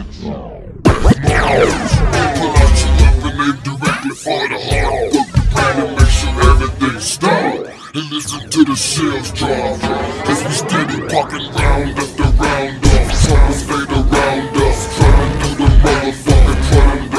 Pull out your weapon, aim directly for the heart. Work the brain and make sure everything's stop. And listen to the shells drop as we steady popping round after round off. Trumpers fade around us, trying to do the motherfucking trying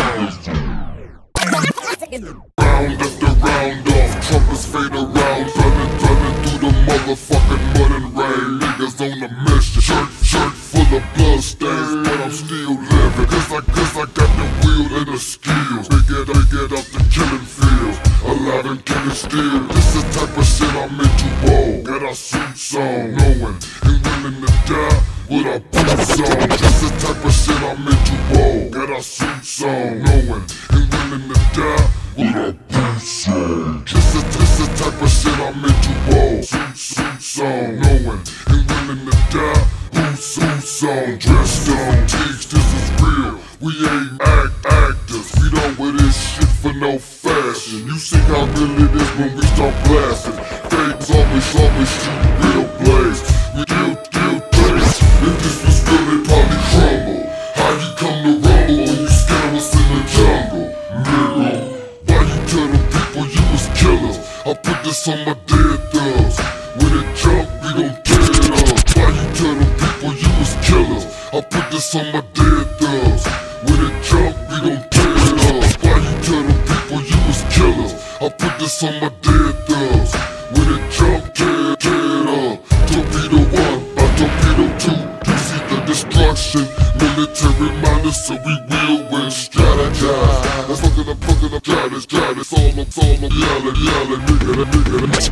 round after round off. Trumpers fade around, running through the motherfucking mud and rain. Niggas on a mission, shirt full of blood stains, but I'm still living. Cause I got the will and the skills. They get out the killing fields, alive and killing still. This is the type of shit I'm into, whoa. Got our suits on, knowing and willing to die with our boots on. This is the type of shit I'm into, whoa. Got our suits on, knowing and willing to die with our boots on. This is the type of shit I'm into, whoa. Suits on, knowing and willing to die. Suits on, dressed on, teach this is real. We ain't actors, we don't wear this shit for no fashion. You see how real it is when we start blasting. Fakes always shoot real blaze. We deal place. If this was real, they probably crumble. How you come to rumble when you scare us in the jungle? Nigga, why you tell them people you was killers? I put this on my dead thugs. When it jump, we gon' tear it up. Why you tell them people you was killers? I put this on my dead thugs. When it jump, we gon' tear it up. Why you tell them people you was killers? I put this on my dead thugs. When it jump, tear it up. Torpedo 1 by torpedo 2. You see the destruction. Military minded, so we will win. Strategize. That's fucking up, got it. All I'm yelling, nigga.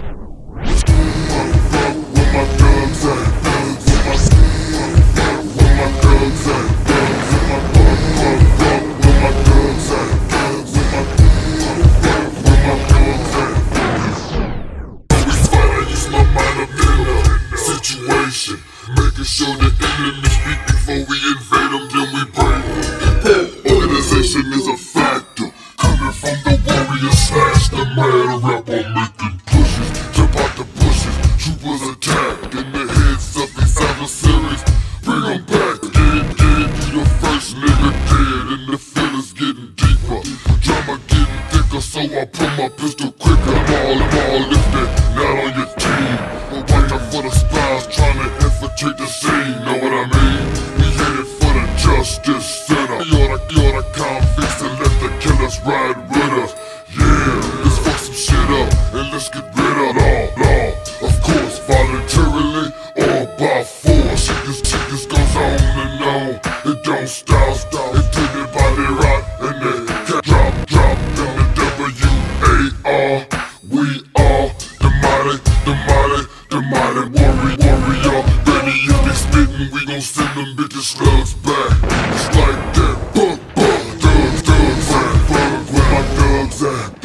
Where my thugs at? Where my thugs at? Where my thugs at? Always fight, I use my mind up in the situation, making sure the enemy speak before we invade them, then we break. Organization is a factor, coming from the warrior slash the mad rapper making pushes, jump out the bushes. Troopers attack in the heads of these adversaries. Bring them back, dead, you the first nigga dead. And the feeling's getting deeper, drama getting thicker, so I put my pistol quicker. I'm all lifted, not on your team. But watch out for the spies trying to infiltrate the scene, know what I mean? We headed for the justice center. You're the convicts and let the killers ride with us. Yeah, let's fuck some shit up and let's get rid of law. Of course, voluntarily or by force. This goes on and on. It don't stop until the body rock and they drop. Then the W-A-R. We are the mighty warrior. Ready if they spittin', we gon' send them bitches slugs back. It's like that. Thugs at. Where my thugs at?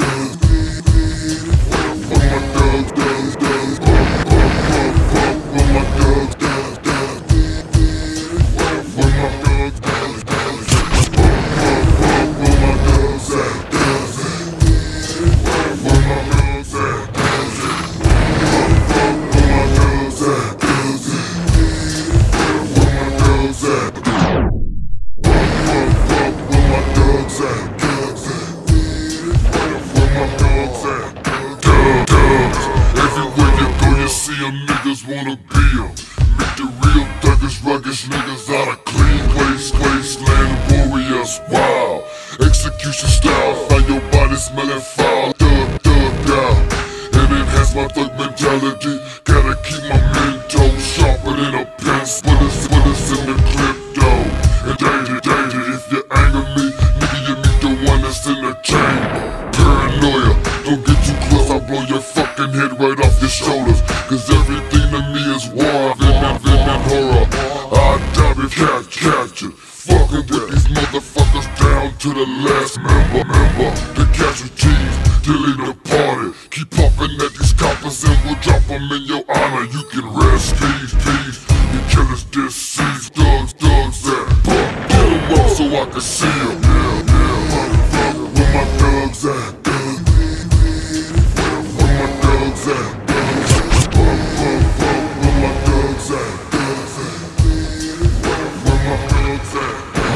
Niggas wanna be em. Make the real thuggish, ruggish niggas out of clean wasteland warriors. Wow, execution style, find your body smelling foul. Thug out, and enhance my thug mentality. Gotta keep my mental sharper than a pencil. Bullets in the clip though. And danger, if you anger me, nigga, you meet the one that's in the chamber. Paranoia, don't get too close, I'll blow your fucking head right off your shoulders. Cause everything to me is war, and horror. I'll die if captured. Fucking with these motherfuckers down to the last member. The casualties, till they departed. Keep popping at these coppers and we'll drop them in your honor. You can rest, peace. The killers deceased, thugs at. Get them up so I can see them. Yeah. Where my thugs at? Where my thugs at? Where my thugs at?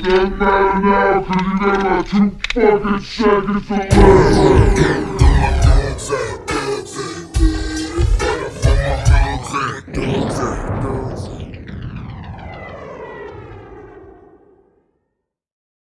doesn't matter now, cause you got like 2 fucking seconds to live.